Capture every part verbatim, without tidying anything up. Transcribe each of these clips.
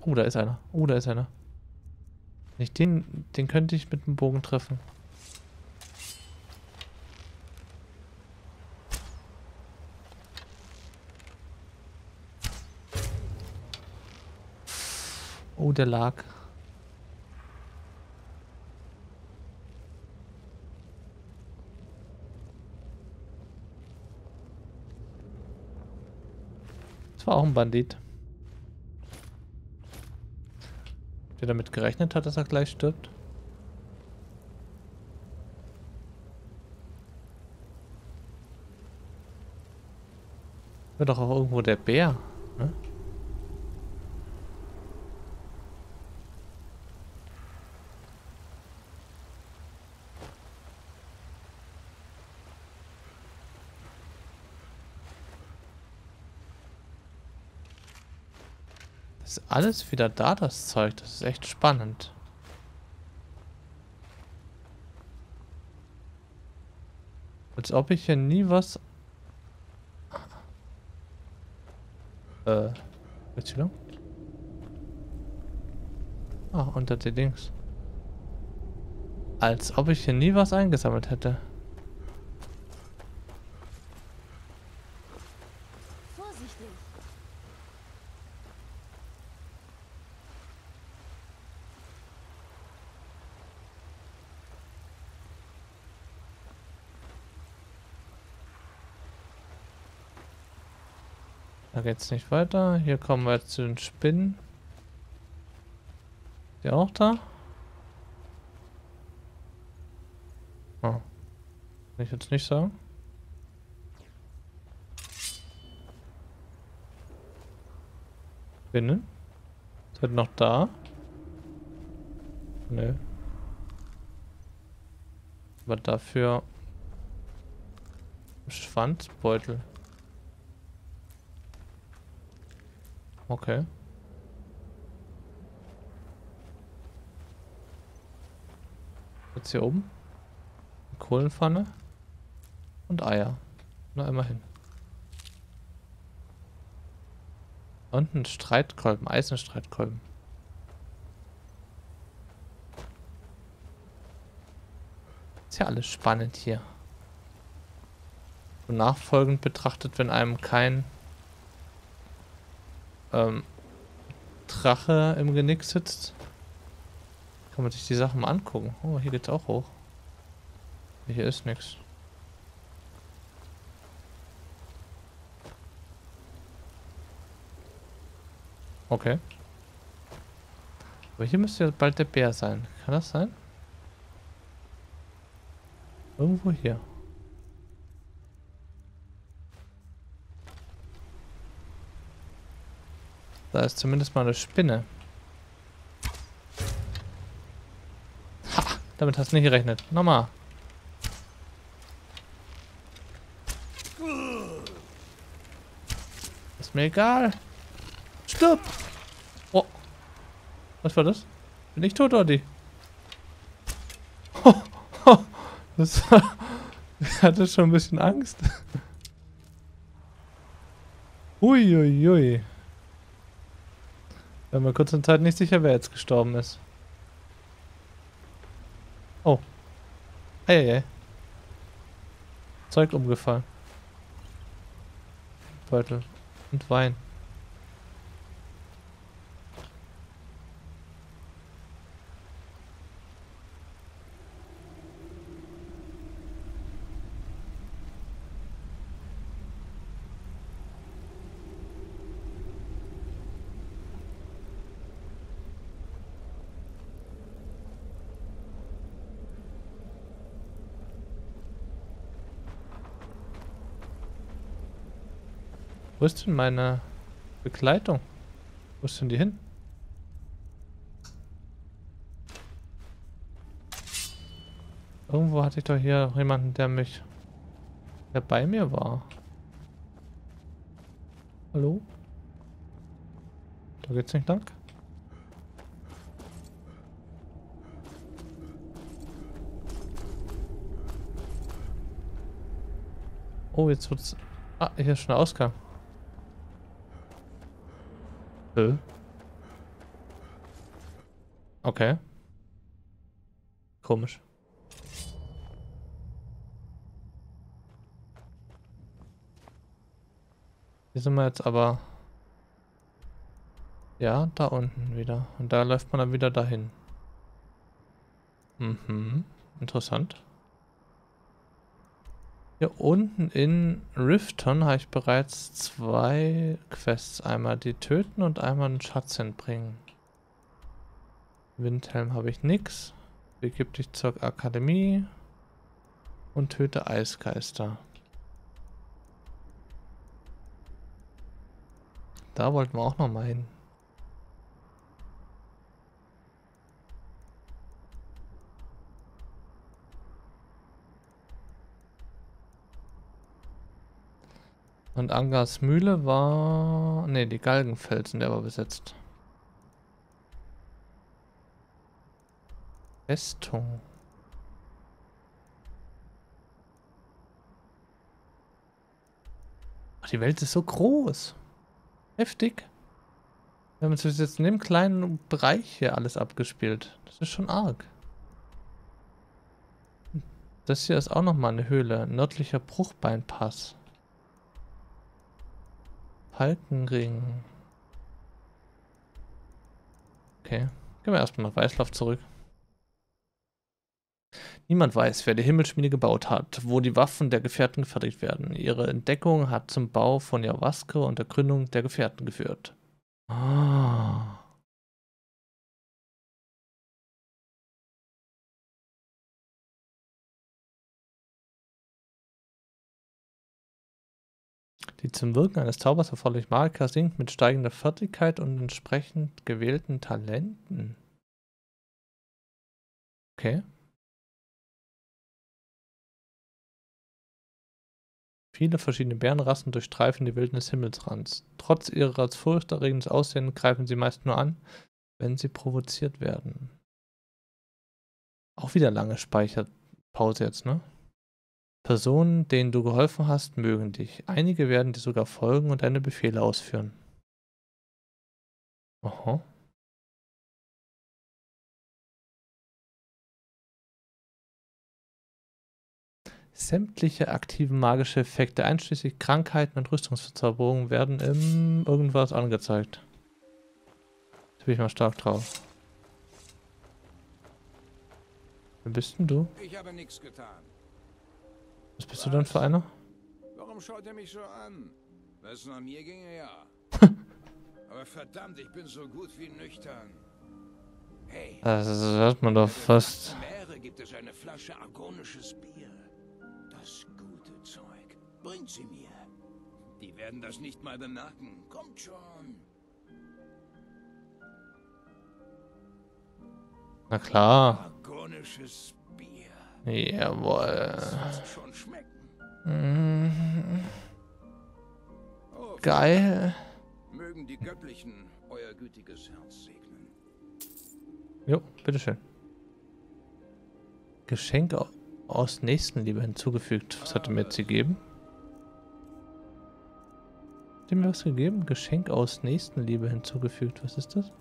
Oh, da ist einer. Oh, da ist einer. Nicht den, den könnte ich mit dem Bogen treffen. Oh, der lag. Das war auch ein Bandit. Der damit gerechnet hat, dass er gleich stirbt. War doch auch irgendwo der Bär, ne? Das ist alles wieder da, das Zeug. Das ist echt spannend. Als ob ich hier nie was... Äh... Beziehung? Ah, unter die Dings. Als ob ich hier nie was eingesammelt hätte. Vorsichtig. Da geht's nicht weiter. Hier kommen wir jetzt zu den Spinnen. Die auch da? Oh. Kann ich jetzt nicht sagen. Spinnen? Seid ihr noch da? Nö. Aber dafür Schwanzbeutel. Okay. Jetzt hier oben. Eine Kohlenpfanne. Und Eier. Na, immerhin. Und ein Streitkolben. Eisenstreitkolben. Ist ja alles spannend hier. Und nachfolgend betrachtet, wenn einem kein ähm, Drache im Genick sitzt, kann man sich die Sachen mal angucken. Oh, hier geht's auch hoch. Hier ist nichts. Okay. Aber hier müsste ja bald der Bär sein. Kann das sein? Irgendwo hier. Da ist zumindest mal eine Spinne. Ha! Damit hast du nicht gerechnet. Nochmal. Ist mir egal. Stirb! Oh. Was war das? Bin ich tot, oder die? Oh, oh. Das war... Ich hatte schon ein bisschen Angst. Uiuiui. Ui, ui. Ich war mir kurz in Zeit nicht sicher, wer jetzt gestorben ist. Oh. Eieiei. Zeug umgefallen. Beutel. Und Wein. Wo ist denn meine Begleitung? Wo ist denn die hin? Irgendwo hatte ich doch hier jemanden, der mich... der bei mir war. Hallo? Da geht's nicht lang? Oh, jetzt wird's... Ah, hier ist schon der Ausgang. Hä? Okay. Komisch. Hier sind wir jetzt aber... Ja, da unten wieder. Und da läuft man dann wieder dahin. Mhm. Interessant. Hier unten in Rifton habe ich bereits zwei Quests. Einmal die töten und einmal einen Schatz entbringen. Windhelm habe ich nix. Begib dich zur Akademie und töte Eisgeister. Da wollten wir auch noch mal hin. Und Angars Mühle war... Ne, die Galgenfelsen, der war besetzt. Festung. Ach, die Welt ist so groß. Heftig. Wir haben uns jetzt in dem kleinen Bereich hier alles abgespielt. Das ist schon arg. Das hier ist auch nochmal eine Höhle. Nördlicher Bruchbeinpass. Falkenring. Okay. Gehen wir erstmal nach Weißlauf zurück. Niemand weiß, wer die Himmelschmiede gebaut hat, wo die Waffen der Gefährten gefertigt werden. Ihre Entdeckung hat zum Bau von Javaske und der Gründung der Gefährten geführt. Ah. Die zum Wirken eines Zaubers erforderliche Magika sinkt mit steigender Fertigkeit und entsprechend gewählten Talenten. Okay. Viele verschiedene Bärenrassen durchstreifen die Wildnis Himmelsrands. Trotz ihres furchterregenden Aussehens greifen sie meist nur an, wenn sie provoziert werden. Auch wieder lange Speicherpause jetzt, ne? Personen, denen du geholfen hast, mögen dich. Einige werden dir sogar folgen und deine Befehle ausführen. Aha. Sämtliche aktiven magische Effekte, einschließlich Krankheiten und Rüstungsverzauberungen, werden im irgendwas angezeigt. Da bin ich mal stark drauf. Wer bist denn du? Ich habe nichts getan. Was bist Was? du denn für einer? Warum schaut er mich so an? Wenn es nach mir ginge, ja. Aber verdammt, ich bin so gut wie nüchtern. Hey. Das hört man doch fast. Meere gibt es eine Flasche argonisches Bier. Das gute Zeug. Bringt sie mir. Die werden das nicht mal bemerken. Kommt schon. Na klar. Argonisches Bier. Jawohl. Das soll schon schmecken. Mhm. Oh, geil. Mögen die Göttlichen euer gütiges Herz segnen. Jo, bitteschön. Geschenk aus Nächstenliebe hinzugefügt. Was hat er mir jetzt gegeben? Hat er mir was gegeben? Geschenk aus Nächstenliebe hinzugefügt. Was ist das?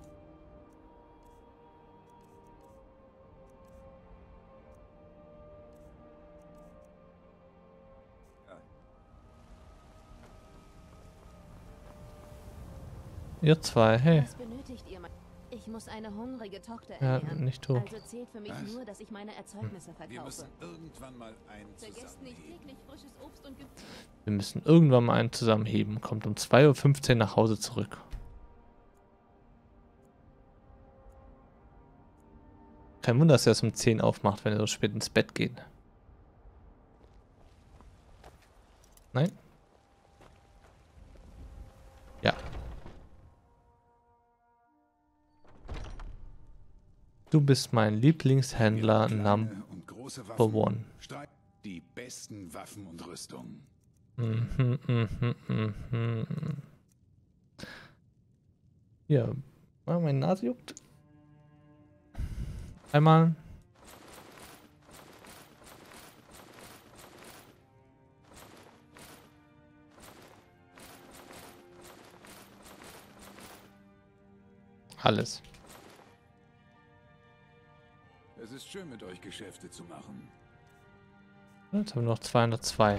Ihr zwei, hey. Was benötigt ihr? Ich muss eine hungrige Tochter Ja, ernähren. nicht du. Also zählt für mich Was? nur, dass ich meine Erzeugnisse verkaufe. Wir müssen irgendwann mal einen Vergesst nicht zusammenheben. täglich frisches Obst und Gemüse. Wir müssen irgendwann mal einen zusammenheben. Kommt um zwei Uhr fünfzehn nach Hause zurück. Kein Wunder, dass er es um zehn aufmacht, wenn er so spät ins Bett geht. Nein? Ja. Du bist mein Lieblingshändler Number One. Die besten Waffen und Rüstung. Mhm, mhm, mhm. Hier. Ah, meine Nase juckt. Einmal. Alles. ist schön, mit euch Geschäfte zu machen. Jetzt haben wir noch zweihundertzwei.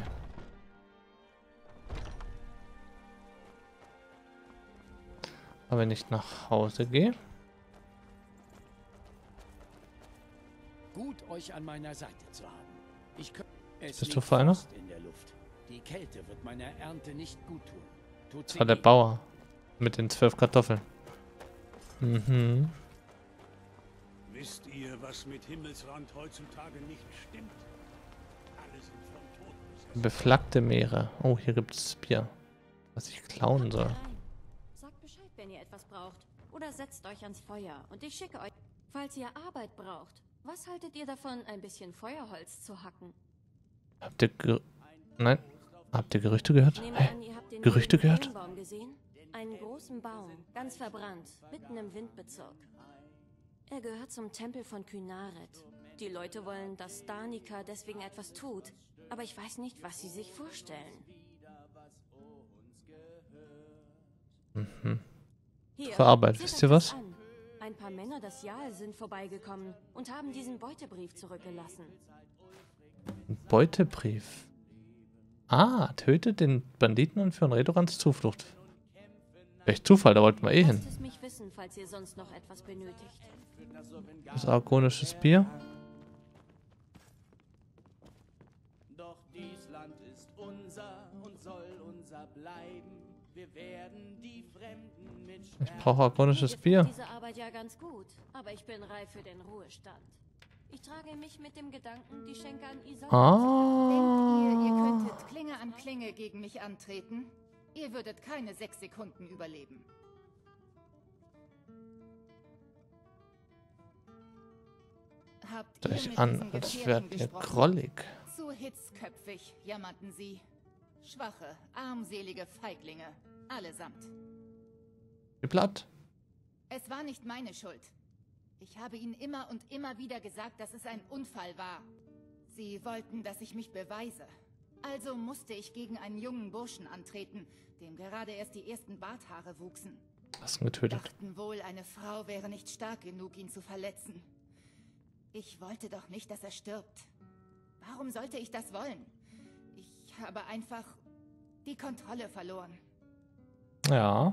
Aber wenn ich nach Hause gehe. Gut, euch an meiner Seite zu haben. Ich könnte es Bist du liegt für einer? Frost in der Luft. Die Kälte wird meiner Ernte nicht gut tun. Tut Das sie war der nie. Bauer. Mit den zwölf Kartoffeln. Mhm. Wisst ihr, was mit Himmelsrand heutzutage nicht stimmt? Alle sind vom Tod besessen. Beflaggte Meere. Oh, hier gibt es Bier. Was ich klauen Kommt soll. herein. Sagt Bescheid, wenn ihr etwas braucht. Oder setzt euch ans Feuer und ich schicke euch, falls ihr Arbeit braucht. Was haltet ihr davon, ein bisschen Feuerholz zu hacken? Habt ihr Ger Nein. Habt ihr Gerüchte gehört? Nehmt Hä? an, ihr habt den Gerüchte wilden gehört? Regenbaum gesehen? Einen großen Baum, ganz verbrannt, mitten im Windbezirk. Er gehört zum Tempel von Kynaret. Die Leute wollen, dass Danica deswegen etwas tut, aber ich weiß nicht, was sie sich vorstellen. Mhm. Hier, Für Arbeit, seht wisst euch ihr das was? an. Ein paar Männer des Jal sind vorbeigekommen und haben diesen Beutebrief zurückgelassen. Ein Beutebrief. Ah, tötet den Banditen und führen Redorans Zuflucht. Echt Zufall, da wollten wir eh hin. Lasst es mich wissen, falls ihr sonst noch etwas benötigt. Das argonisches Bier. Doch dies Land ist unser und soll unser bleiben. Wir werden die Fremden mit Ich brauche argonisches Mir Bier. gefällt diese Arbeit ja ganz gut, aber ich bin reif für den Ruhestand. Ich trage mich mit dem Gedanken, die Schenke an Isolde Ah. Denkt ihr, ihr könntet Klinge an Klinge gegen mich antreten? Ihr würdet keine sechs Sekunden überleben. Habt ihr Euch mit an, diesen als Gefährten wärt ihr gesprochen? grollig. Zu hitzköpfig, jammerten sie. Schwache, armselige Feiglinge. Allesamt. Wie platt. Es war nicht meine Schuld. Ich habe ihnen immer und immer wieder gesagt, dass es ein Unfall war. Sie wollten, dass ich mich beweise. Also musste ich gegen einen jungen Burschen antreten, dem gerade erst die ersten Barthaare wuchsen. Hast ihn getötet. Dachten wohl, eine Frau wäre nicht stark genug, ihn zu verletzen. Ich wollte doch nicht, dass er stirbt. Warum sollte ich das wollen? Ich habe einfach die Kontrolle verloren. Ja.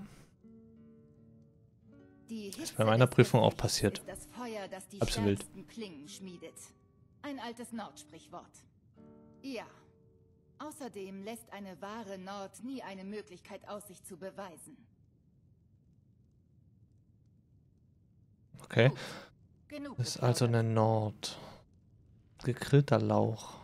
Die ist Hitze bei meiner des Prüfung auch Gefechts passiert. ist das Feuer, das die Halb so wild. stärksten Klingen schmiedet. Ein altes Nordsprichwort. Ja. Außerdem lässt eine wahre Nord nie eine Möglichkeit aus, sich zu beweisen. Okay. Gut. Genug Das ist also geplaudert. eine Nord. Gegrillter Lauch.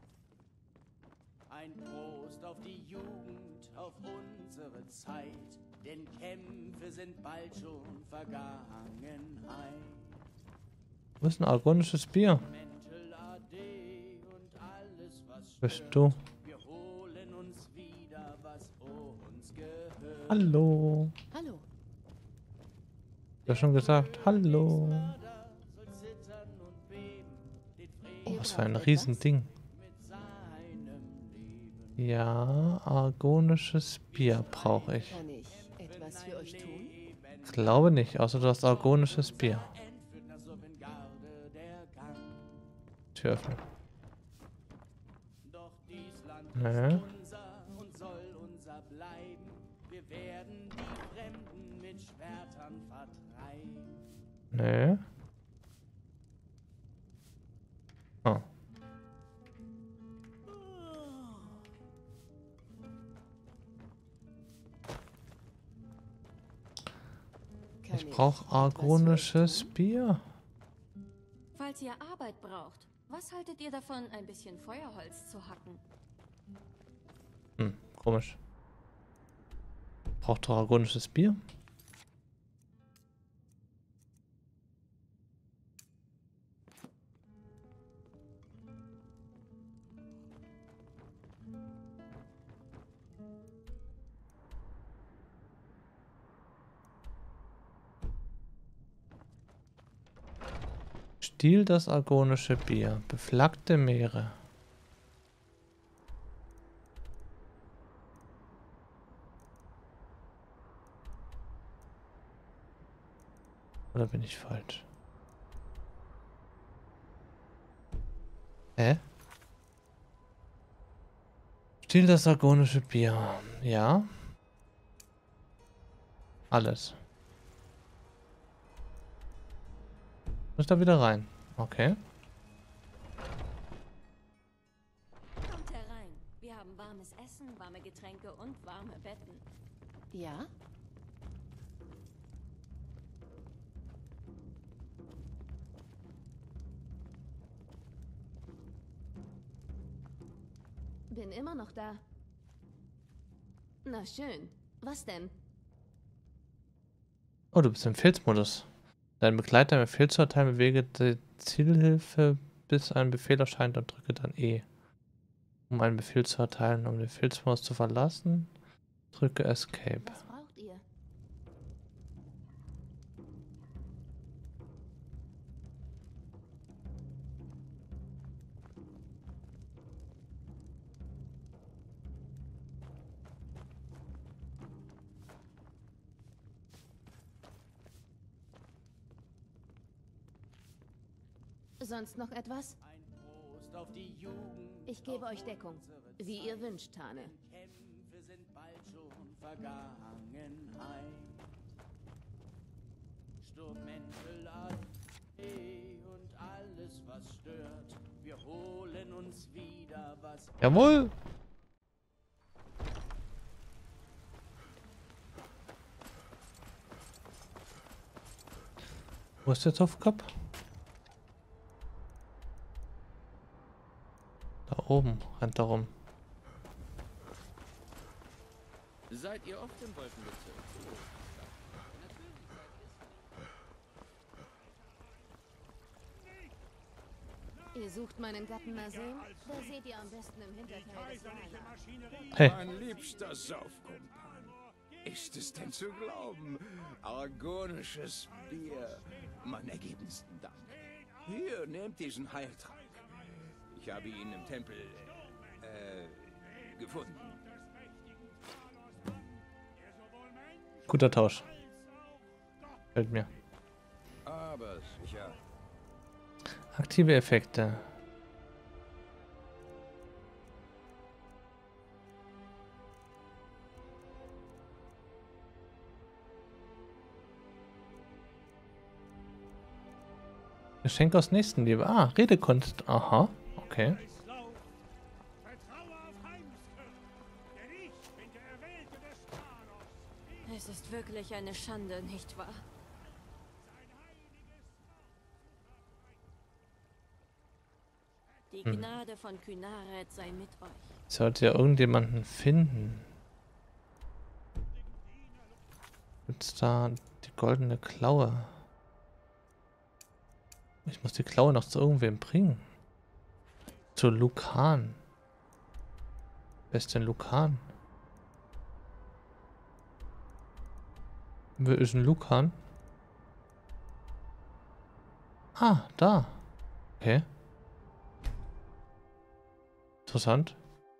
Ein Prost auf die Jugend, auf unsere Zeit. Denn Kämpfe sind bald schon Vergangenheit. Wo ist ein argonisches Bier? Mäntel Ade und alles, was Bist stört. du? Wir holen uns wieder, was uns gehört. Hallo. Hallo. Ja schon gesagt. Hallo. Mörder soll zittern und beben, den Oh, Frieden was für ein braucht Riesending. mit seinem Leben. Ja, argonisches Bier brauche ich. Kann ich etwas für euch tun? Ich glaube nicht, außer du hast argonisches Bier. Entführt nach Sovngarde der Gang. Tür öffnen. Doch dies Land Nee. ist unser und soll unser bleiben. Wir werden die Fremden mit Schwertern vertreiben. Nee. Oh. Kann Ich brauche argonisches Bier. Falls ihr Arbeit braucht, was haltet ihr davon, ein bisschen Feuerholz zu hacken? Hm, komisch. Braucht doch argonisches Bier? Stiel das argonische Bier. Beflaggte Meere. Oder bin ich falsch? Hä? Stiel das argonische Bier. Ja. Alles. Muss da wieder rein. Okay. Kommt herein. Wir haben warmes Essen, warme Getränke und warme Betten. Ja? Bin immer noch da. Na schön. Was denn? Oh, du bist im Befehlsmodus. Dein Begleiter im Befehl zu erteilen, bewege die Zielhilfe, bis ein Befehl erscheint und drücke dann E. Um einen Befehl zu erteilen, um den Befehlsmodus zu verlassen, drücke Escape. Was braucht ihr? Sonst noch etwas? Ein Prost auf die Jugend. Ich gebe euch Deckung. Wie ihr wünscht, Tane. Kämpfe sind bald schon Vergangenheit. Sturmmäntel und alles, was stört. Wir holen uns wieder, was Jawohl! Wo ist der Topfkopf? Da oben rennt er rum. Seid ihr oft im Wolkenbezirk? Ihr sucht meinen Gatten Nassim? Da seht ihr am besten im Hinterteil des Wala. Hey, Mein liebster Saufkumpan. Ist es denn zu glauben? Argonisches Bier. Mein ergebensten Dank. Hier, nehmt diesen Heiltrank. Ich habe ihn im Tempel äh, gefunden. guter Tausch. Fällt mir. Aber sicher. Aktive Effekte. Geschenk aus Nächstenliebe. Ah, Redekunst. Aha, okay. Vertraue auf Heimskirch, denn ich bin der Erwählte des Thanos. Es ist wirklich eine Schande, nicht wahr? Die Gnade von Kynaret sei mit euch. Ich sollte ja irgendjemanden finden. Gibt's da die goldene Klaue? Ich muss die Klaue noch zu irgendwem bringen. Zu Lucan. Wer ist denn Lucan? Wer ist ein Lucan? Ah, da. Okay. Interessant.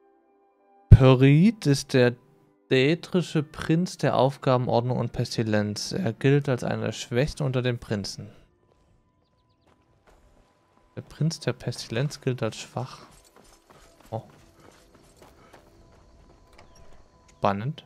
Perit ist der dätrische Prinz der Aufgabenordnung und Pestilenz. Er gilt als einer der Schwächsten unter den Prinzen. Der Prinz der Pestilenz gilt als schwach. Oh. Spannend.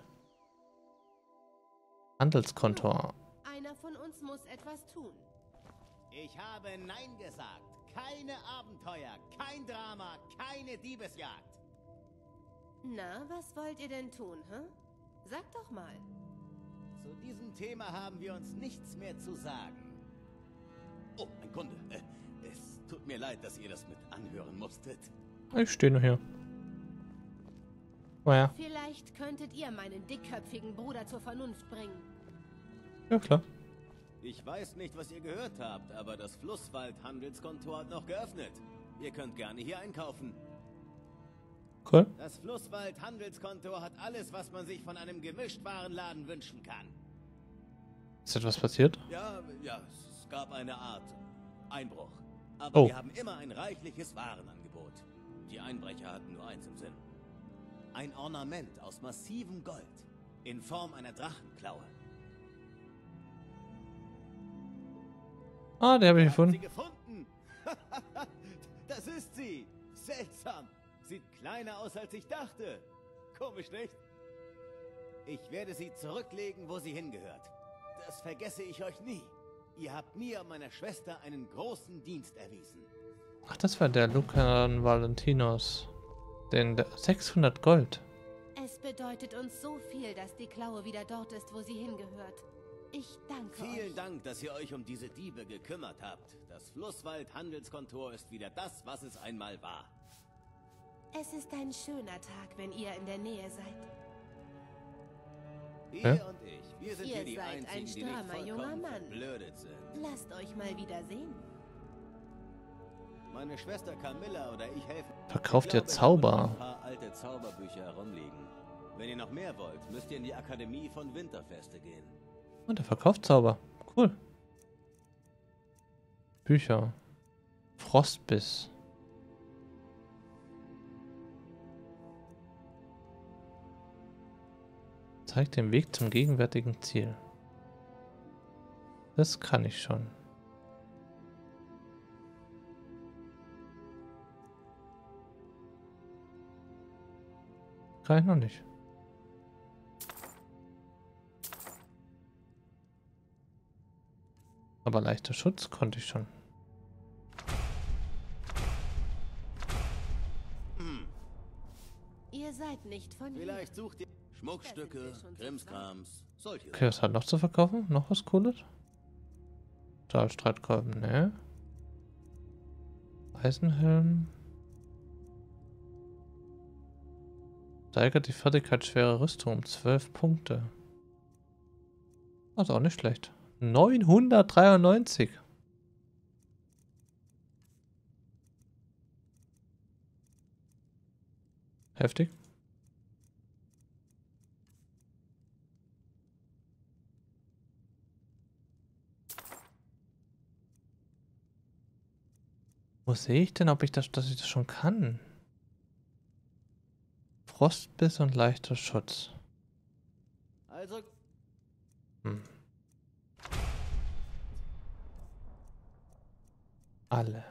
Handelskontor. Einer von uns muss etwas tun. Ich habe Nein gesagt. Keine Abenteuer, kein Drama, keine Diebesjagd. Na, was wollt ihr denn tun, hä? Sag doch mal. Zu diesem Thema haben wir uns nichts mehr zu sagen. Oh, ein Kunde. Äh, es tut mir leid, dass ihr das mit anhören musstet. Ich stehe nur hier. Naja. Vielleicht könntet ihr meinen dickköpfigen Bruder zur Vernunft bringen. Ja, klar. Ich weiß nicht, was ihr gehört habt, aber das Flusswald-Handelskontor hat noch geöffnet. Ihr könnt gerne hier einkaufen. Cool. Das Flusswald-Handelskontor hat alles, was man sich von einem Gemischtwarenladen wünschen kann. Ist etwas passiert? Ja, ja, es gab eine Art Einbruch. Aber Oh. wir haben immer ein reichliches Warenangebot. Die Einbrecher hatten nur eins im Sinn. Ein Ornament aus massivem Gold in Form einer Drachenklaue. Ah, der habe ich Haben gefunden. Sie gefunden? Das ist sie. Seltsam. Sieht kleiner aus, als ich dachte. Komisch, nicht? Ich werde sie zurücklegen, wo sie hingehört. Das vergesse ich euch nie. Ihr habt mir und meiner Schwester einen großen Dienst erwiesen. Ach, das war der Lucan Valentinos. Den der sechshundert Gold. Es bedeutet uns so viel, dass die Klaue wieder dort ist, wo sie hingehört. Ich danke euch. Vielen Dank, dass ihr euch um diese Diebe gekümmert habt. Das Flusswald-Handelskontor ist wieder das, was es einmal war. Es ist ein schöner Tag, wenn ihr in der Nähe seid. Ihr Hä? und ich, wir sind Ihr hier die seid Einzigen, ein die nicht strammer junger vollkommen Mann. verblödet sind. Lasst euch mal wieder sehen. Meine Schwester Camilla oder ich helfen. Verkauft Ich ihr glaube, ich Zauber? habe noch ein paar alte Zauberbücher herumliegen. Wenn ihr noch mehr wollt, müsst ihr in die Akademie von Winterfeste gehen. Und der verkauft Zauber. Cool. Bücher. Frostbiss. Zeigt den Weg zum gegenwärtigen Ziel. Das kann ich schon. Kann ich noch nicht. Aber leichter Schutz konnte ich schon. Ihr seid nicht von hier. Vielleicht sucht ihr Schmuckstücke, Krimskrams, solche. Okay, was hat noch zu verkaufen? Noch was Cooles? Stahlstreitkolben, ne? Eisenhelm. Steigert die Fertigkeit schwerer Rüstung um zwölf Punkte. Das ist auch nicht schlecht. neunhundertdreiundneunzig. Heftig. Wo sehe ich denn, ob ich das, dass ich das schon kann? Frostbiss und leichter Schutz. Also, Hm. Alle.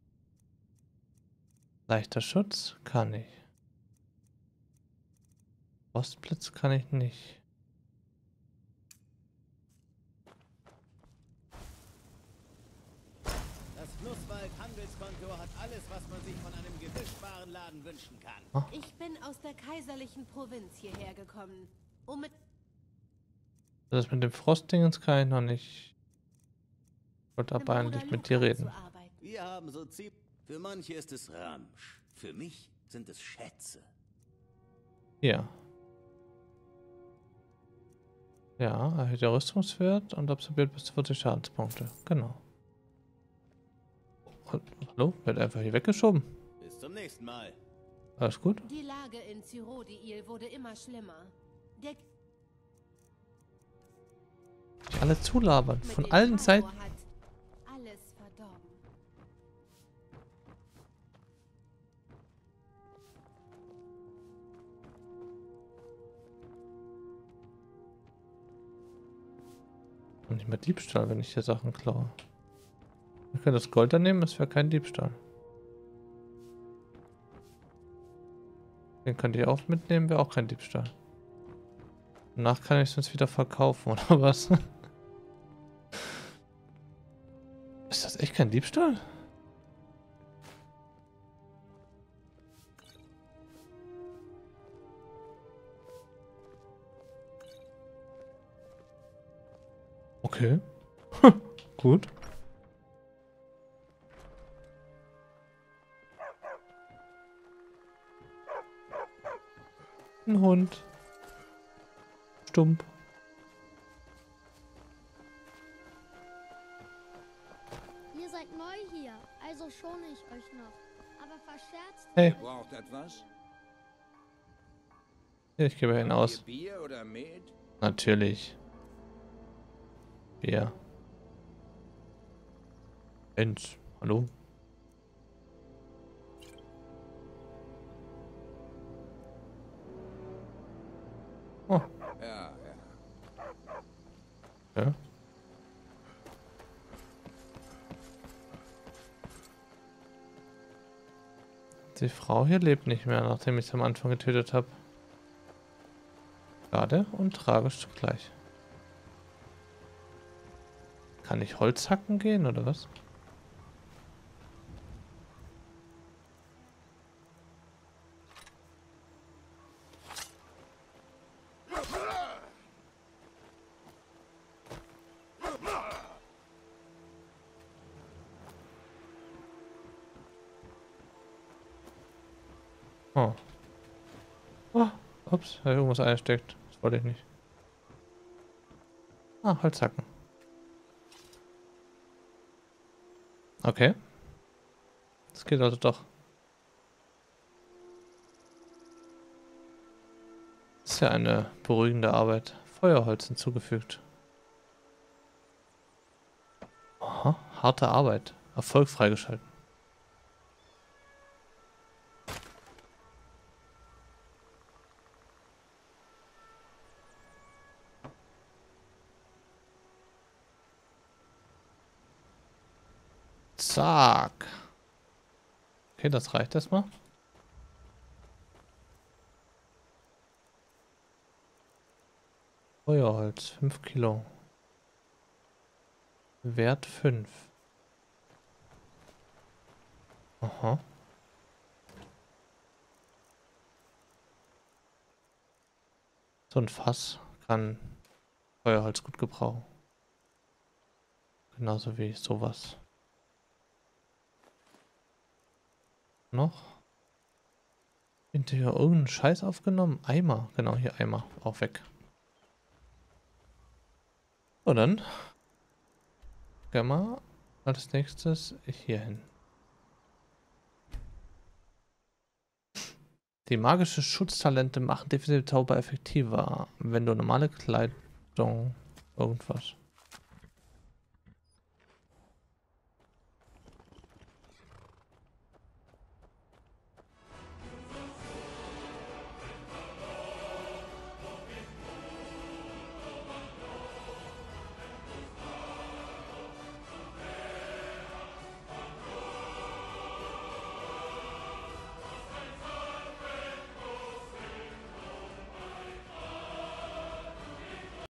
Leichter Schutz kann ich. Frostblitz kann ich nicht. das Flusswald-Handelskontor hat alles, was man sich von einem Gewischwarenladen wünschen kann. Ich bin aus der kaiserlichen Provinz hierher gekommen, um mit... Das mit dem Frostdingens kann ich noch nicht. Ich wollte meinem aber Bruder eigentlich mit Luca dir reden. zu arbeiten. Wir haben so ziemlich... Für manche ist es Ramsch. Für mich sind es Schätze. Ja. Ja, erhöht der Rüstungswert und absorbiert bis zu vierzig Schadenspunkte. Genau. Und, hallo? Wird einfach hier weggeschoben. Bis zum nächsten Mal. Alles gut? Die Lage in Cyrodiil wurde immer schlimmer. Der Die alle zulabern. mit Von dem allen Seiten. Marmor hat alles verdorben. Und nicht mehr Diebstahl, wenn ich hier Sachen klaue. Wir können das Gold dann nehmen, es wäre kein Diebstahl. Den könnt ihr auch mitnehmen, wäre auch kein Diebstahl. Danach kann ich es uns wieder verkaufen, oder was? Ist das echt kein Diebstahl? Okay. Gut. Ein Hund. Stumpf. Ihr seid neu hier, also schone ich euch noch. Aber verscherzt... Hey. Braucht etwas? Ja, ich gebe ihn aus. Ihr Bier oder Met? Natürlich. Ja. Mensch, hallo? Oh, Ja, ja. ja. Die Frau hier lebt nicht mehr, nachdem ich sie am Anfang getötet habe. Schade und tragisch zugleich. Kann ich Holz hacken gehen, oder was? Oh. Oh, ups, habe ich irgendwas eingesteckt. Das wollte ich nicht. Ah, Holzhacken. Okay. Das geht also doch. Das ist ja eine beruhigende Arbeit. Feuerholz hinzugefügt. Aha, harte Arbeit. Erfolg freigeschalten. Zack. Okay, das reicht erstmal. Feuerholz, fünf Kilo. Wert fünf. Aha. So ein Fass kann Feuerholz gut gebrauchen. Genauso wie sowas. Noch? Hinterher irgendeinen Scheiß aufgenommen? Eimer. Genau, hier Eimer. Auch weg. So, dann gehen wir als nächstes hier hin. Die magische Schutztalente machen defensive Zauber effektiver, wenn du normale Kleidung irgendwas.